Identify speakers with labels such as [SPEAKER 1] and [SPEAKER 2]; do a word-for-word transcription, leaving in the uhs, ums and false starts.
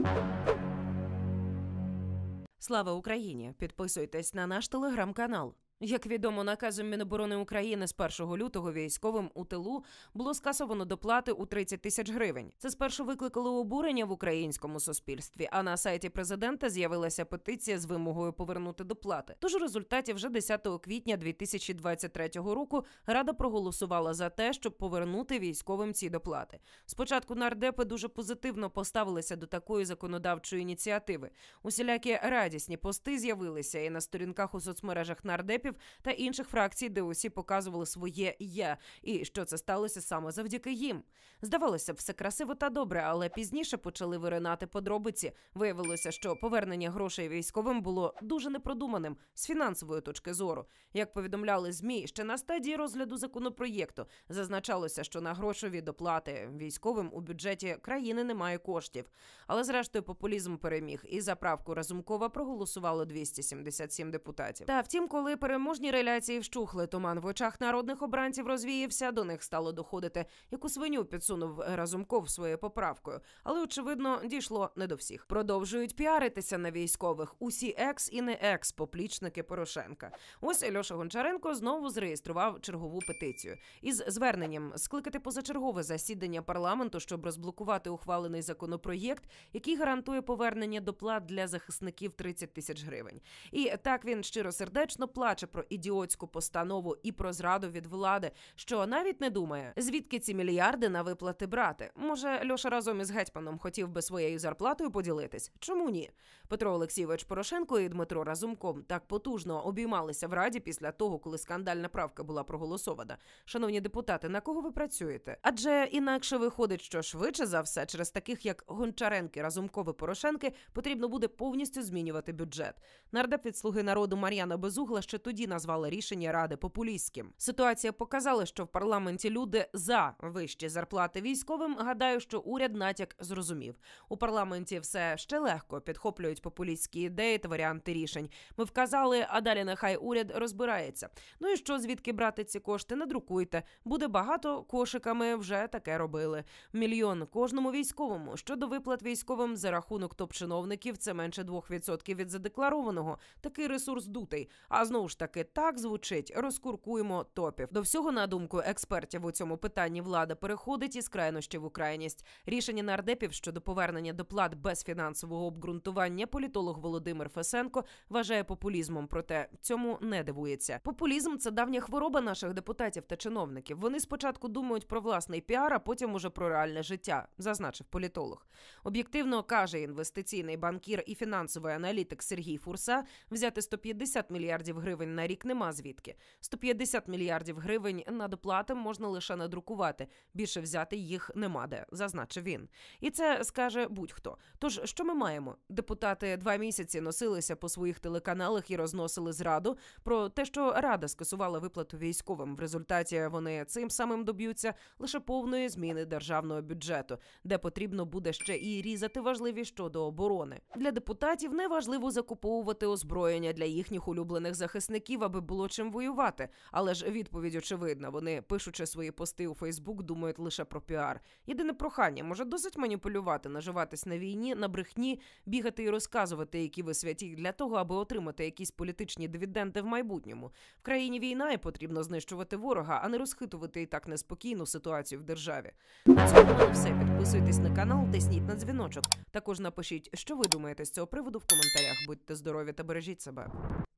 [SPEAKER 1] Слава Україні! Підписуйтесь на наш телеграм-канал. Як відомо, наказом Міноборони України з першого лютого військовим у тилу було скасовано доплати у тридцять тисяч гривень. Це спершу викликало обурення в українському суспільстві, а на сайті президента з'явилася петиція з вимогою повернути доплати. Тож у результаті вже десятого квітня дві тисячі двадцять третього року Рада проголосувала за те, щоб повернути військовим ці доплати. Спочатку нардепи дуже позитивно поставилися до такої законодавчої ініціативи. Усілякі радісні пости з'явилися і на сторінках у соцмережах нардепів та інших фракцій, де усі показували своє «я», і що це сталося саме завдяки їм. Здавалося б, все красиво та добре, але пізніше почали виринати подробиці. Виявилося, що повернення грошей військовим було дуже непродуманим з фінансової точки зору. Як повідомляли ЗМІ, ще на стадії розгляду законопроєкту зазначалося, що на грошові доплати військовим у бюджеті країни немає коштів. Але зрештою популізм переміг, і за правку Разумкова проголосувало двісті сімдесят сім депутатів. Та втім, коли переможні реляції вщухли, туман в очах народних обранців розвіявся, до них стало доходити, яку свиню підсунув Разумков своєю поправкою. Але, очевидно, дійшло не до всіх. Продовжують піаритися на військових усі екс і не екс поплічники Порошенка. Ось Льоша Гончаренко знову зареєстрував чергову петицію із зверненням скликати позачергове засідання парламенту, щоб розблокувати ухвалений законопроєкт, який гарантує повернення доплат для захисників тридцять тисяч гривень. І так він щиросердечно плаче про ідіотську постанову і про зраду від влади, що навіть не думає, звідки ці мільярди на виплати брати. Може, Льоша разом із гетьманом хотів би своєю зарплатою поділитись? Чому ні? Петро Олексійович Порошенко і Дмитро Разумков так потужно обіймалися в Раді після того, коли скандальна правка була проголосована. Шановні депутати, на кого ви працюєте? Адже інакше виходить, що швидше за все через таких, як Гончаренки, Разумкови, Порошенки, потрібно буде повністю змінювати бюджет. Нардеп від «Слуги народу» Мар'яна Безугла ще тоді назвала рішення Ради популістським. Ситуація показала, що в парламенті люди за вищі зарплати військовим. Гадаю, що уряд натяк зрозумів. У парламенті все ще легко підхоплюють популістські ідеї та варіанти рішень. Ми вказали, а далі нехай уряд розбирається. Ну і що, звідки брати ці кошти? Надрукуйте. Буде багато, кошиками вже таке робили. Мільйон кожному військовому. Щодо виплат військовим за рахунок топ-чиновників, це менше двох відсотків від задекларованого. Такий ресурс дутий. А знову ж таки, так звучить: розкуркуємо топів. До всього, на думку експертів, у цьому питанні влада переходить із крайнощі в крайність. Рішення нардепів щодо повернення доплат без фінансового обґрунтування політолог Володимир Фесенко вважає популізмом, проте цьому не дивується. Популізм – це давня хвороба наших депутатів та чиновників. Вони спочатку думають про власний піар, а потім уже про реальне життя, зазначив політолог. Об'єктивно, каже інвестиційний банкір і фінансовий аналітик Сергій Фурса, взяти сто п'ятдесят мільярдів гривень на рік нема звідки. сто п'ятдесят мільярдів гривень на доплати можна лише надрукувати. Більше взяти їх нема де, зазначив він. І це скаже будь-хто. Тож, що ми маємо? Депутати два місяці носилися по своїх телеканалах і розносили зраду про те, що Рада скасувала виплату військовим. В результаті вони цим самим доб'ються лише повної зміни державного бюджету, де потрібно буде ще і різати важливі щодо оборони. Для депутатів не важливо закуповувати озброєння для їхніх улюблених захисників, аби було чим воювати. Але ж відповідь очевидна. Вони, пишучи свої пости у Фейсбук, думають лише про піар. Єдине прохання: може досить маніпулювати, наживатись на війні, на брехні, бігати і розказувати, які ви святі, для того, аби отримати якісь політичні дивіденди в майбутньому. В країні війна і потрібно знищувати ворога, а не розхитувати і так неспокійну ситуацію в державі. На цьому в мене все. Підписуйтесь на канал, тисніть на дзвіночок. Також напишіть, що ви думаєте з цього приводу в коментарях. Будьте здорові та бережіть себе.